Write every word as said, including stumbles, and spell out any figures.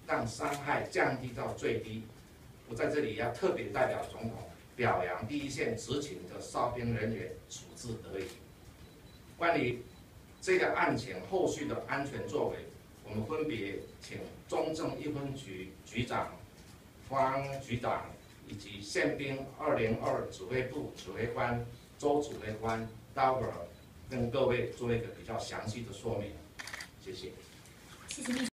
让伤害降低到最低。我在这里要特别代表总统表扬第一线执勤的哨兵人员处置得宜。关于这个案情后续的安全作为，我们分别请中正一分局局长方局长以及宪兵二零二指挥部指挥官周指挥官 Dover 跟各位做一个比较详细的说明。谢谢。 谢谢秘书。